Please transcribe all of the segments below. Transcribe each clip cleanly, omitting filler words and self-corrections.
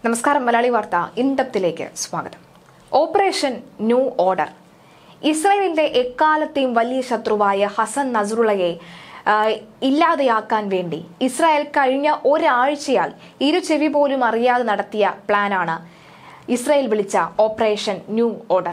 നമസ്കാരം. മലയാളി വാർത്ത ഇൻഡെപ്തിലേക്ക് സ്വാഗതം. Operation new order. ഇസ്രായേലിന്റെ എക്കാലത്തെയും വലിയ ശത്രുവായ ഹസൻ നസ്രുള്ളയെ ഇല്ലാതെയാക്കാൻ വേണ്ടി ഇസ്രായേൽ കഴിഞ്ഞ ഒരാഴ്ചയായി ഇരുചെവി പോലും അറിയാതെ നടത്തിയ പ്ലാനാണ് ഇസ്രായേൽ വിളിച്ച ഓപ്പറേഷൻ ന്യൂ ഓർഡർ.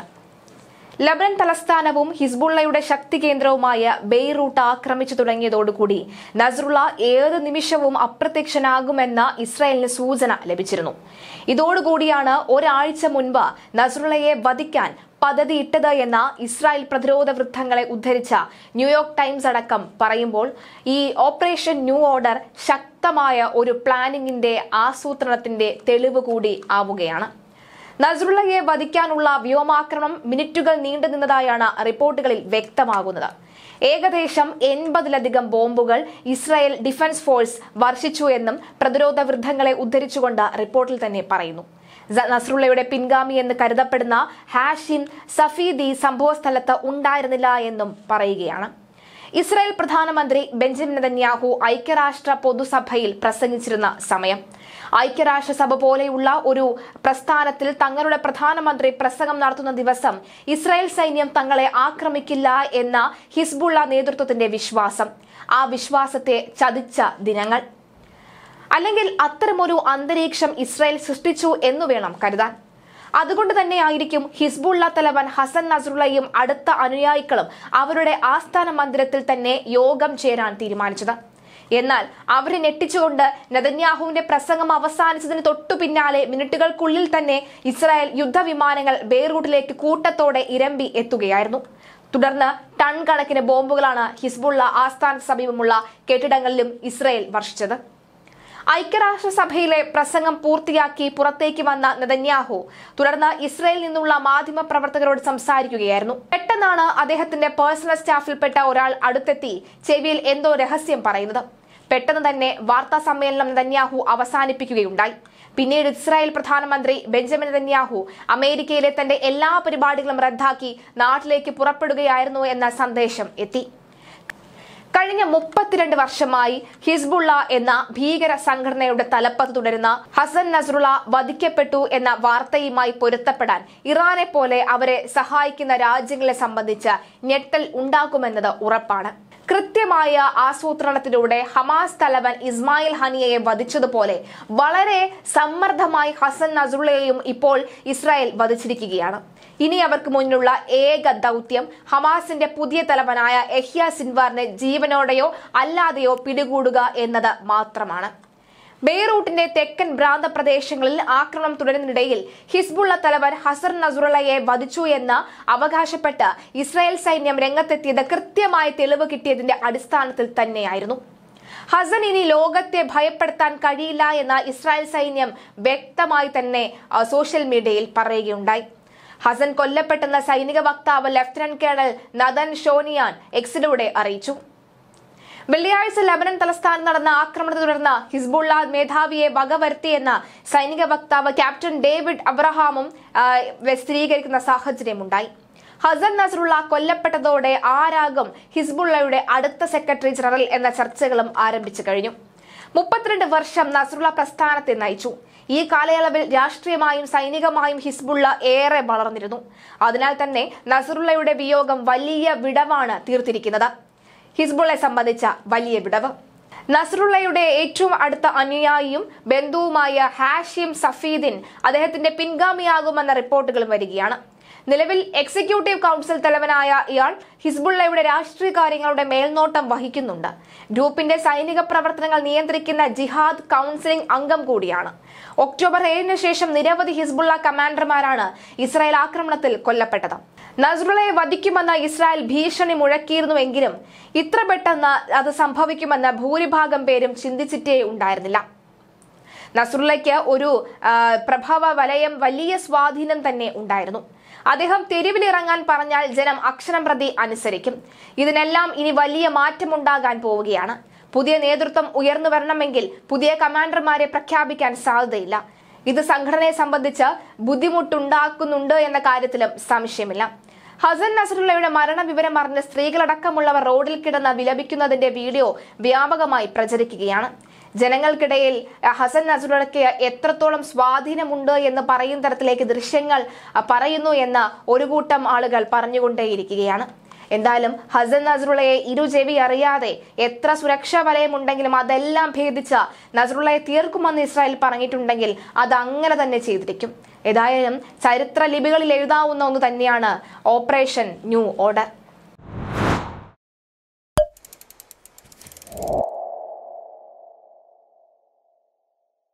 ലബനൻ തലസ്ഥാനവും ഹിസ്ബുള്ളയുടെ ശക്തി കേന്ദ്രവുമായ ബെയ്റൂട്ട് ആക്രമിച്ചു തുടങ്ങിയതോടുകൂടി നസ്രുള്ള ഏത് നിമിഷവും അപ്രത്യക്ഷനാകുമെന്ന ഇസ്രായേലിന് സൂചന ലഭിച്ചിരുന്നു. ഇതോടുകൂടിയാണ് ഒരാഴ്ച മുൻപ് നസ്രുള്ളയെ വധിക്കാൻ പദ്ധതിയിട്ടത് എന്ന ഇസ്രായേൽ പ്രതിരോധ വൃത്തങ്ങളെ ഉദ്ധരിച്ച ന്യൂയോർക്ക് ടൈംസ് അടക്കം പറയുമ്പോൾ ഈ ഓപ്പറേഷൻ ന്യൂ ഓർഡർ ശക്തമായ ഒരു പ്ലാനിങ്ങിന്റെ ആസൂത്രണത്തിന്റെ തെളിവ് കൂടി ആവുകയാണ്. നസ്രുള്ളയെ വധിക്കാനുള്ള വ്യോമാക്രമണം മിനിറ്റുകൾ നീണ്ടു നിന്നതായാണ് റിപ്പോർട്ടുകളിൽ വ്യക്തമാകുന്നത്. ഏകദേശം 80-ലധികം ബോംബുകൾ ഇസ്രായേൽ ഡിഫൻസ് ഫോഴ്സ് വർഷിച്ചു എന്നും പ്രതിരോധ വൃത്തങ്ങളെ ഉദ്ധരിച്ചുകൊണ്ട് റിപ്പോർട്ടിൽ തന്നെ പറയുന്നു. നസ്രുള്ളയുടെ പിൻഗാമി എന്ന് കരുതപ്പെടുന്ന ഹാഷിം സഫീദി സംഭവസ്ഥലത്ത് ഉണ്ടായിരുന്നില്ല എന്നും പറയുകയാണ്. ഇസ്രായേൽ പ്രധാനമന്ത്രി ബെഞ്ചമിൻ നെതന്യാഹു ഐക്യരാഷ്ട്ര പൊതുസഭയിൽ പ്രസംഗിച്ചിരുന്ന സമയം, ഐക്യരാഷ്ട്രസഭ പോലെയുള്ള ഒരു പ്രസ്ഥാനത്തിൽ തങ്ങളുടെ പ്രധാനമന്ത്രി പ്രസംഗം നടത്തുന്ന ദിവസം ഇസ്രായേൽ സൈന്യം തങ്ങളെ ആക്രമിക്കില്ല എന്ന ഹിസ്ബുള്ള നേതൃത്വത്തിന്റെ വിശ്വാസം, ആ വിശ്വാസത്തെ ചതിച്ച ദിനങ്ങൾ, അല്ലെങ്കിൽ അത്തരമൊരു അന്തരീക്ഷം ഇസ്രായേൽ സൃഷ്ടിച്ചു എന്നു വേണം കരുതാൻ. അതുകൊണ്ട് തന്നെയായിരിക്കും ഹിസ്ബുള്ള തലവൻ ഹസൻ നസ്രുള്ളയും അടുത്ത അനുയായികളും അവരുടെ ആസ്ഥാന മന്ദിരത്തിൽ തന്നെ യോഗം ചേരാൻ തീരുമാനിച്ചത്. എന്നാൽ അവരെ ഞെട്ടിച്ചുകൊണ്ട് നെതന്യാഹുവിന്റെ പ്രസംഗം അവസാനിച്ചതിന് തൊട്ടു പിന്നാലെ മിനിറ്റുകൾക്കുള്ളിൽ തന്നെ ഇസ്രായേൽ യുദ്ധവിമാനങ്ങൾ ബെയ്റൂട്ടിലേക്ക് കൂട്ടത്തോടെ ഇരമ്പി എത്തുകയായിരുന്നു. തുടർന്ന് ടൺ കണക്കിന് ബോംബുകളാണ് ഹിസ്ബുള്ള ആസ്ഥാന സമീപമുള്ള കെട്ടിടങ്ങളിലും ഇസ്രായേൽ വർഷിച്ചത്. ഐക്യരാഷ്ട്രസഭയിലെ പ്രസംഗം പൂർത്തിയാക്കി പുറത്തേക്ക് വന്ന നെതന്യാഹു തുടർന്ന് ഇസ്രായേലിൽ നിന്നുള്ള മാധ്യമ പ്രവർത്തകരോട് സംസാരിക്കുകയായിരുന്നു. പെട്ടെന്നാണ് അദ്ദേഹത്തിന്റെ പേഴ്സണൽ സ്റ്റാഫിൽപ്പെട്ട ഒരാൾ അടുത്തെത്തി ചെവിയിൽ എന്തോ രഹസ്യം പറയുന്നത്. പെട്ടെന്ന് തന്നെ വാർത്താ സമ്മേളനം നെതന്യാഹു അവസാനിപ്പിക്കുകയുണ്ടായി. പിന്നീട് ഇസ്രായേൽ പ്രധാനമന്ത്രി ബെഞ്ചമിൻ നെതന്യാഹു അമേരിക്കയിലെ തന്റെ എല്ലാ പരിപാടികളും റദ്ദാക്കി നാട്ടിലേക്ക് പുറപ്പെടുകയായിരുന്നു എന്ന സന്ദേശം എത്തി. കഴിഞ്ഞ 32 വർഷമായി ഹിസ്ബുള്ള എന്ന ഭീകര സംഘടനയുടെ തലപ്പത്ത് തുടരുന്ന ഹസൻ നസ്രുള്ള വധിക്കപ്പെട്ടു എന്ന വാർത്തയുമായി പൊരുത്തപ്പെടാൻ ഇറാനെ പോലെ അവരെ സഹായിക്കുന്ന രാജ്യങ്ങളെ സംബന്ധിച്ച് ഞെട്ടൽ ഉണ്ടാകുമെന്നത് ഉറപ്പാണ്. കൃത്യമായ ആസൂത്രണത്തിലൂടെ ഹമാസ് തലവൻ ഇസ്മായിൽ ഹനിയയെ വധിച്ചതുപോലെ വളരെ സമ്മർദ്ദമായി ഹസൻ നസ്രുള്ളയെയും ഇപ്പോൾ ഇസ്രായേൽ വധിച്ചിരിക്കുകയാണ്. ഇനി അവർക്ക് മുന്നിലുള്ള ഏക ദൗത്യം ഹമാസിന്റെ പുതിയ തലവനായ യഹ്യ സിൻവാറിനെ ജീവനോടെയോ അല്ലാതെയോ പിടികൂടുക എന്നത് മാത്രമാണ്. ബെയ്റൂട്ടിന്റെ തെക്കൻ പ്രാന്തപ്രദേശങ്ങളിൽ ആക്രമണം തുടരുന്നതിനിടയിൽ ഹിസ്ബുള്ള തലവൻ ഹസൻ നസ്രുള്ളയെ വധിച്ചു എന്ന് അവകാശപ്പെട്ട് ഇസ്രായേൽ സൈന്യം രംഗത്തെത്തിയത് കൃത്യമായ തെളിവ് കിട്ടിയതിന്റെ അടിസ്ഥാനത്തിൽ തന്നെയായിരുന്നു. ഹസൻ ഇനി ലോകത്തെ ഭയപ്പെടുത്താൻ കഴിയില്ല എന്ന് ഇസ്രായേൽ സൈന്യം വ്യക്തമായി തന്നെ സോഷ്യൽ മീഡിയയിൽ പറയുകയുണ്ടായി. ഹസൻ കൊല്ലപ്പെട്ടെന്ന സൈനിക വക്താവ് ലഫ്റ്റനന്റ് കേണൽ നദൻ ഷോനിയാൻ എക്സിലൂടെ അറിയിച്ചു. വെള്ളിയാഴ്ച ലബനൻ തലസ്ഥാനം നടന്ന ആക്രമണത്തെ തുടർന്ന് ഹിസ്ബുള്ള മേധാവിയെ വകവരുത്തിയെന്ന സൈനിക വക്താവ് ക്യാപ്റ്റൻ ഡേവിഡ് അബ്രഹാമും സ്ഥിരീകരിക്കുന്ന സാഹചര്യമുണ്ടായി. ഹസൻ നസ്രുള്ള കൊല്ലപ്പെട്ടതോടെ ആരാകും ഹിസ്ബുള്ളയുടെ അടുത്ത സെക്രട്ടറി ജനറൽ എന്ന ചർച്ചകളും ആരംഭിച്ചു കഴിഞ്ഞു. 32 വർഷം നസ്രുള്ള പ്രസ്ഥാനത്തെ നയിച്ചു. ഈ കാലയളവിൽ രാഷ്ട്രീയമായും സൈനികമായും ഹിസ്ബുള്ള ഏറെ വളർന്നിരുന്നു. അതിനാൽ തന്നെ നസ്രുള്ളയുടെ വിയോഗം വലിയ വിടവാണ് തീർത്തിരിക്കുന്നത്. ഹിസ്ബുള്ളയെ സംബന്ധിച്ച വലിയ വിടവ്. നസ്രുള്ളയുടെ ഏറ്റവും അടുത്ത അനുയായിയും ബന്ധുവുമായ ഹാഷിം സഫീദിൻ അദ്ദേഹത്തിന്റെ പിൻഗാമിയാകുമെന്ന റിപ്പോർട്ടുകൾ വരികയാണ്. നിലവിൽ എക്സിക്യൂട്ടീവ് കൗൺസിൽ തലവനായ ഇയാൾ ഹിസ്ബുള്ളയുടെ രാഷ്ട്രീയ കാര്യങ്ങളുടെ മേൽനോട്ടം വഹിക്കുന്നുണ്ട്. ഗ്രൂപ്പിന്റെ സൈനിക പ്രവർത്തനങ്ങൾ നിയന്ത്രിക്കുന്ന ജിഹാദ് കൗൺസിലിംഗ് അംഗം കൂടിയാണ്. ഒക്ടോബർ 7-ന് ശേഷം നിരവധി ഹിസ്ബുള്ള കമാൻഡർമാരാണ് ഇസ്രായേൽ ആക്രമണത്തിൽ കൊല്ലപ്പെട്ടത്. നസ്രുള്ളയെ വധിക്കുമെന്ന് ഇസ്രായേൽ ഭീഷണി മുഴക്കിയിരുന്നുവെങ്കിലും ഇത്ര പെട്ടെന്ന് അത് സംഭവിക്കുമെന്ന് ഭൂരിഭാഗം പേരും ചിന്തിച്ചിട്ടേ ഉണ്ടായിരുന്നില്ല. നസ്രുള്ളയ്ക്ക് ഒരു പ്രഭാവ വലയം, വലിയ സ്വാധീനം തന്നെ ഉണ്ടായിരുന്നു. അദ്ദേഹം തെരുവിലിറങ്ങാൻ പറഞ്ഞാൽ ജനം അക്ഷരം പ്രതി അനുസരിക്കും. ഇതിനെല്ലാം ഇനി വലിയ മാറ്റമുണ്ടാകാൻ പോവുകയാണ്. പുതിയ നേതൃത്വം ഉയർന്നു വരണമെങ്കിൽ പുതിയ കമാൻഡർമാരെ പ്രഖ്യാപിക്കാൻ സാധ്യതയില്ല. ഇത് സംഘടനയെ സംബന്ധിച്ച് ബുദ്ധിമുട്ടുണ്ടാക്കുന്നുണ്ട് എന്ന കാര്യത്തിലും സംശയമില്ല. ഹസൻ നസ്രുള്ളയുടെ മരണവിവരം അറിഞ്ഞ് സ്ത്രീകളടക്കമുള്ളവർ റോഡിൽ കിടന്ന് വിലപിക്കുന്നതിന്റെ വീഡിയോ വ്യാപകമായി പ്രചരിക്കുകയാണ്. ജനങ്ങൾക്കിടയിൽ ഹസൻ നസ്രുള്ളയ്ക്ക് എത്രത്തോളം സ്വാധീനമുണ്ട് എന്ന് പറയുന്ന തരത്തിലേക്ക് ദൃശ്യങ്ങൾ പറയുന്നു എന്ന് ഒരു കൂട്ടം ആളുകൾ പറഞ്ഞുകൊണ്ടേയിരിക്കുകയാണ്. എന്തായാലും ഹസൻ നസ്രുള്ളയെ ഇരുചെവി അറിയാതെ എത്ര സുരക്ഷാ വലയമുണ്ടെങ്കിലും അതെല്ലാം ഭേദിച്ച നസ്രുള്ളയെ തീർക്കുമെന്ന് ഇസ്രായേൽ പറഞ്ഞിട്ടുണ്ടെങ്കിൽ അത് അങ്ങനെ തന്നെ ചെയ്തിരിക്കും. ഏതായാലും ചരിത്ര ലിപികളിൽ എഴുതാവുന്ന ഒന്ന് തന്നെയാണ് ഓപ്പറേഷൻ ന്യൂ ഓർഡർ.